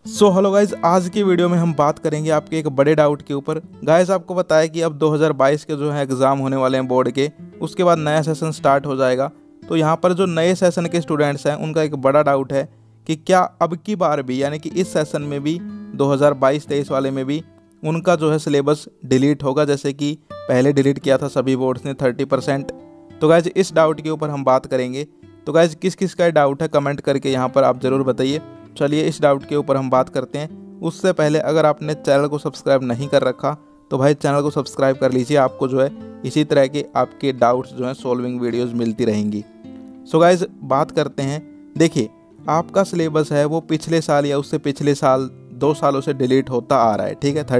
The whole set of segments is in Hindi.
सो हेलो गाइज, आज की वीडियो में हम बात करेंगे आपके एक बड़े डाउट के ऊपर। गाइज आपको बताया कि अब 2022 के जो है एग्ज़ाम होने वाले हैं बोर्ड के, उसके बाद नया सेशन स्टार्ट हो जाएगा। तो यहाँ पर जो नए सेशन के स्टूडेंट्स हैं उनका एक बड़ा डाउट है कि क्या अब की बार भी, यानी कि इस सेशन में भी 2022-23 वाले में भी उनका जो है सिलेबस डिलीट होगा, जैसे कि पहले डिलीट किया था सभी बोर्ड्स ने 30%। तो गाइज इस डाउट के ऊपर हम बात करेंगे। तो गाइज किस किस का डाउट है कमेंट करके यहाँ पर आप ज़रूर बताइए। चलिए इस डाउट के ऊपर हम बात करते हैं। उससे पहले अगर आपने चैनल को सब्सक्राइब नहीं कर रखा तो भाई चैनल को सब्सक्राइब कर लीजिए, आपको जो है इसी तरह के आपके डाउट्स जो हैं सॉल्विंग वीडियोस मिलती रहेंगी। सो गाइज बात करते हैं। देखिए आपका सिलेबस है वो पिछले साल या उससे पिछले साल 2 सालों से डिलीट होता आ रहा है, ठीक है।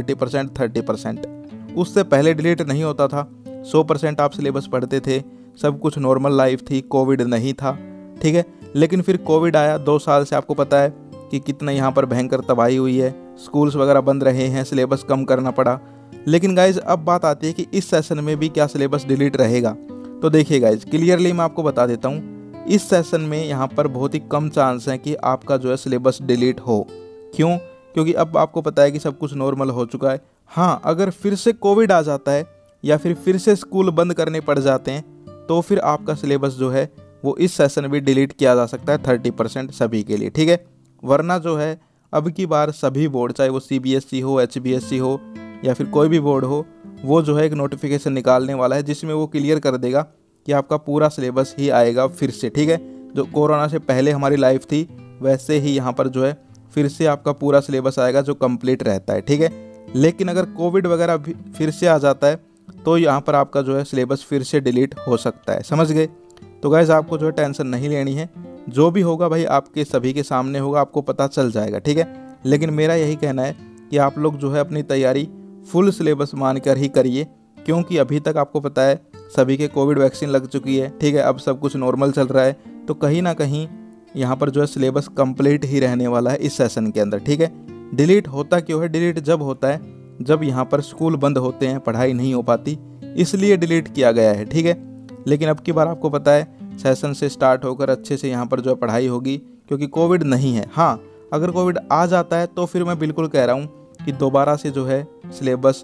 30%। उससे पहले डिलीट नहीं होता था, 100% आप सिलेबस पढ़ते थे, सब कुछ नॉर्मल लाइफ थी, कोविड नहीं था, ठीक है। लेकिन फिर कोविड आया, 2 साल से आपको पता है कि कितना यहाँ पर भयंकर तबाही हुई है, स्कूल्स वगैरह बंद रहे हैं, सिलेबस कम करना पड़ा। लेकिन गाइज अब बात आती है कि इस सेशन में भी क्या सिलेबस डिलीट रहेगा। तो देखिए गाइज क्लियरली मैं आपको बता देता हूँ, इस सेशन में यहाँ पर बहुत ही कम चांस है कि आपका जो है सिलेबस डिलीट हो। क्यों? क्योंकि अब आपको पता है कि सब कुछ नॉर्मल हो चुका है। हाँ, अगर फिर से कोविड आ जाता है या फिर से स्कूल बंद करने पड़ जाते हैं तो फिर आपका सिलेबस जो है वो इस सेशन भी डिलीट किया जा सकता है 30% सभी के लिए, ठीक है। वरना जो है अब की बार सभी बोर्ड, चाहे वो CBSE हो, HBSE हो या फिर कोई भी बोर्ड हो, वो जो है एक नोटिफिकेशन निकालने वाला है जिसमें वो क्लियर कर देगा कि आपका पूरा सिलेबस ही आएगा फिर से, ठीक है। जो कोरोना से पहले हमारी लाइफ थी वैसे ही यहाँ पर जो है फिर से आपका पूरा सिलेबस आएगा जो कंप्लीट रहता है, ठीक है। लेकिन अगर कोविड वगैरह भी फिर से आ जाता है तो यहाँ पर आपका जो है सिलेबस फिर से डिलीट हो सकता है, समझ गए। तो गाइज आपको जो है टेंशन नहीं लेनी है, जो भी होगा भाई आपके सभी के सामने होगा, आपको पता चल जाएगा, ठीक है। लेकिन मेरा यही कहना है कि आप लोग जो है अपनी तैयारी फुल सिलेबस मानकर ही करिए, क्योंकि अभी तक आपको पता है सभी के कोविड वैक्सीन लग चुकी है, ठीक है। अब सब कुछ नॉर्मल चल रहा है, तो कहीं ना कहीं यहाँ पर जो है सिलेबस कंप्लीट ही रहने वाला है इस सेशन के अंदर, ठीक है। डिलीट होता क्यों है? डिलीट जब होता है जब यहाँ पर स्कूल बंद होते हैं, पढ़ाई नहीं हो पाती, इसलिए डिलीट किया गया है, ठीक है। लेकिन अब की बार आपको पता है सेशन से स्टार्ट होकर अच्छे से यहाँ पर जो है पढ़ाई होगी, क्योंकि कोविड नहीं है। हाँ, अगर कोविड आ जाता है तो फिर मैं बिल्कुल कह रहा हूँ कि दोबारा से जो है सिलेबस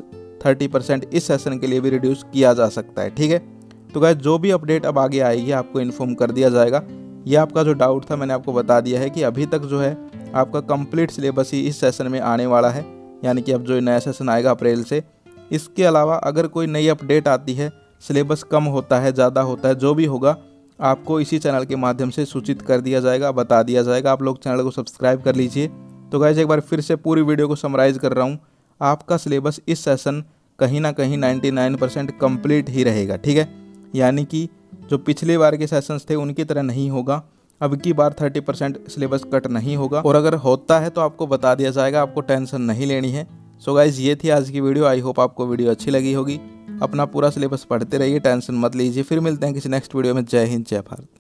30% इस सेशन के लिए भी रिड्यूस किया जा सकता है, ठीक है। तो गाइस जो भी अपडेट अब आगे आएगी आपको इन्फॉर्म कर दिया जाएगा। ये आपका जो डाउट था मैंने आपको बता दिया है कि अभी तक जो है आपका कंप्लीट सिलेबस ही इस सेशन में आने वाला है, यानी कि अब जो नया सेशन आएगा अप्रैल से। इसके अलावा अगर कोई नई अपडेट आती है, सिलेबस कम होता है, ज़्यादा होता है, जो भी होगा आपको इसी चैनल के माध्यम से सूचित कर दिया जाएगा, बता दिया जाएगा। आप लोग चैनल को सब्सक्राइब कर लीजिए। तो गाइस एक बार फिर से पूरी वीडियो को समराइज़ कर रहा हूँ, आपका सिलेबस इस सेशन कहीं ना कहीं 99% कंप्लीट ही रहेगा, ठीक है। यानी कि जो पिछले बार के सेशंस थे उनकी तरह नहीं होगा, अब की बार 30% सिलेबस कट नहीं होगा, और अगर होता है तो आपको बता दिया जाएगा, आपको टेंशन नहीं लेनी है। सो गाइज ये थी आज की वीडियो। आई होप आपको वीडियो अच्छी लगी होगी। अपना पूरा सिलेबस पढ़ते रहिए, टेंशन मत लीजिए। फिर मिलते हैं किसी नेक्स्ट वीडियो में। जय हिंद, जय भारत।